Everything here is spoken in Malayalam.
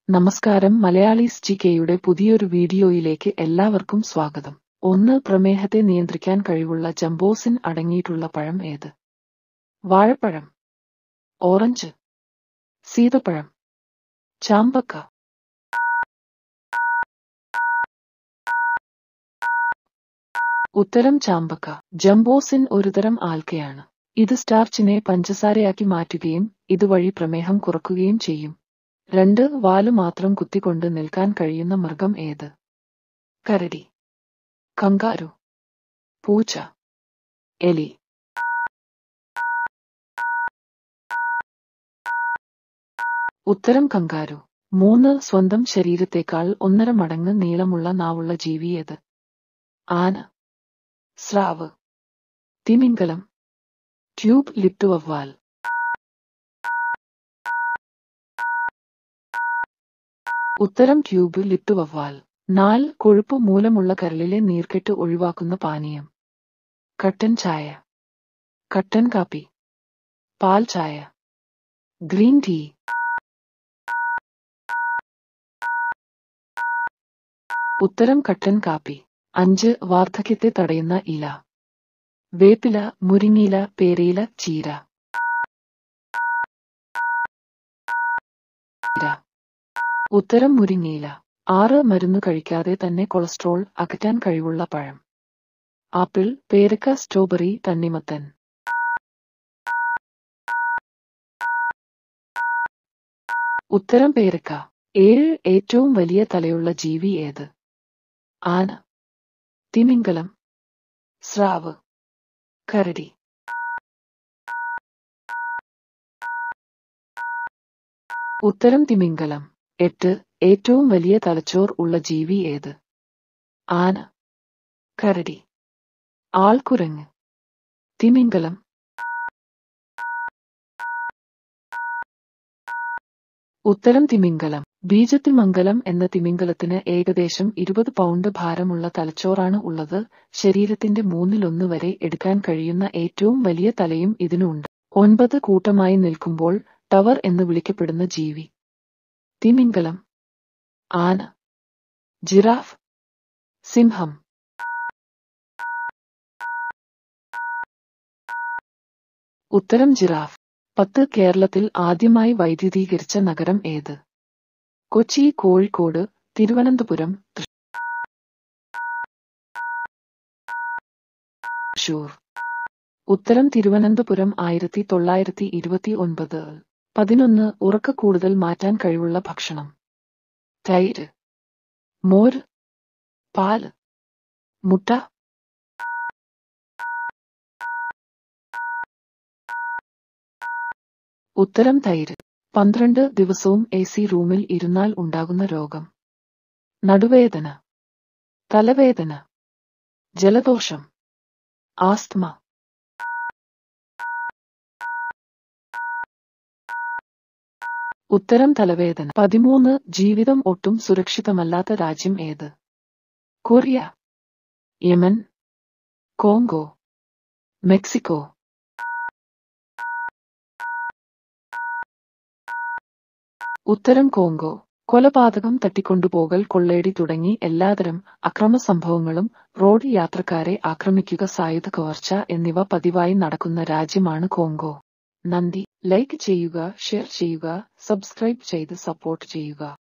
നമസ്കാരം മലയാളീസ് ജികെയുടെ പുതിയൊരു വീഡിയോയിലേക്ക് എല്ലാവർക്കും സ്വാഗതം. 1. പ്രമേഹത്തെ നിയന്ത്രിക്കാൻ കഴിവുള്ള ജംബോസിൻ അടങ്ങിയിട്ടുള്ള പഴം ഏത്? വാഴപ്പഴം, ഓറഞ്ച്, സീതപ്പഴം, ചാമ്പക്ക. ഉത്തരം ചാമ്പക്ക. ജംബോസിൻ ഒരുതരം ആൽക്കയാണ്. ഇത് സ്റ്റാർച്ചിനെ പഞ്ചസാരയാക്കി മാറ്റുകയും ഇതുവഴി പ്രമേഹം കുറക്കുകയും ചെയ്യും. 2. വാല് മാത്രം കുത്തിക്കൊണ്ട് നിൽക്കാൻ കഴിയുന്ന മൃഗം ഏത്? കരടി, കങ്കാരു, പൂച്ച, എലി. ഉത്തരം കങ്കാരു. 3. സ്വന്തം ശരീരത്തേക്കാൾ 1.5 മടങ്ങ് നീളമുള്ള നാവുള്ള ജീവി ഏത്? ആന, സ്രാവ്, തിമിംഗലം, ട്യൂബ് ലിപ്ഡ് വവ്വാൽ. ഉത്തരം ട്യൂബ് ലിപ്ഡ് വവ്വാൽ. 4. കൊഴുപ്പ് മൂലമുള്ള കരളിലെ നീർക്കെട്ട് ഒഴിവാക്കുന്ന പാനീയം. കട്ടൻ ചായ, കട്ടൻ കാപ്പി, പാൽ ചായ, ഗ്രീൻ ടീ. ഉത്തരം കട്ടൻ കാപ്പി. 5. വാർദ്ധക്യത്തെ തടയുന്ന ഇല. വേപ്പില, മുരിങ്ങയില, പേരയില, ചീര. ഉത്തരം മുരിങ്ങയില. 6. മരുന്ന് കഴിക്കാതെ തന്നെ കൊളസ്ട്രോൾ അകറ്റാൻ കഴിവുള്ള പഴം. ആപ്പിൾ, പേരക്ക, സ്ട്രോബെറി, തണ്ണിമത്തൻ. ഉത്തരം പേരക്ക. 7. ഏറ്റവും വലിയ തലയുള്ള ജീവി ഏത്? ആന, തിമിംഗലം, സ്രാവ്, കരടി. ഉത്തരം തിമിംഗലം. 8. ഏറ്റവും വലിയ തലച്ചോർ ഉള്ള ജീവി ഏത്? ആന, കരടി, ആൾക്കുരങ്ങ്, തിമിംഗലം. ഉത്തരം തിമിംഗലം. ബീജത്തിമംഗലം എന്ന തിമിംഗലത്തിന് ഏകദേശം 20 പൗണ്ട് ഭാരമുള്ള തലച്ചോറാണ് ഉള്ളത്. ശരീരത്തിന്റെ 1/3 വരെ എടുക്കാൻ കഴിയുന്ന ഏറ്റവും വലിയ തലയും ഇതിനുണ്ട്. 9. കൂട്ടമായി നിൽക്കുമ്പോൾ ടവർ എന്ന് വിളിക്കപ്പെടുന്ന ജീവി. തിമിംഗലം, ആന, ജിറാഫ്, സിംഹം. ഉത്തരം ജിറാഫ്. 10. കേരളത്തിൽ ആദ്യമായി വൈദ്യുതീകരിച്ച നഗരം ഏത്? കൊച്ചി, കോഴിക്കോട്, തിരുവനന്തപുരം, തൃശൂർ. ഉത്തരം തിരുവനന്തപുരം. 1929. 11. ഉറക്ക കൂടുതൽ മാറ്റാൻ കഴിവുള്ള ഭക്ഷണം. തൈര്, മോര്, പാല്, മുട്ട. ഉത്തരം തൈര്. 12. ദിവസവും AC റൂമിൽ ഇരുന്നാൽ ഉണ്ടാകുന്ന രോഗം. നടുവേദന, തലവേദന, ജലദോഷം, ആസ്ത്മ. ഉത്തരം തലവേദന. 13. ജീവിതം ഒട്ടും സുരക്ഷിതമല്ലാത്ത രാജ്യം ഏത്? Korea, Yemen, Congo, Mexico. ഉത്തരം കോങ്കോ. കൊലപാതകം, തട്ടിക്കൊണ്ടുപോകൽ, കൊള്ളയടി തുടങ്ങി എല്ലാതരം അക്രമ സംഭവങ്ങളും റോഡ് യാത്രക്കാരെ ആക്രമിക്കുക, സായുധ കവർച്ച എന്നിവ പതിവായി നടക്കുന്ന രാജ്യമാണ് കോങ്കോ. നന്ദി. ലൈക്ക് ചെയ്യുക, ഷെയർ ചെയ്യുക, സബ്സ്ക്രൈബ് ചെയ്ത് സപ്പോർട്ട് ചെയ്യുക.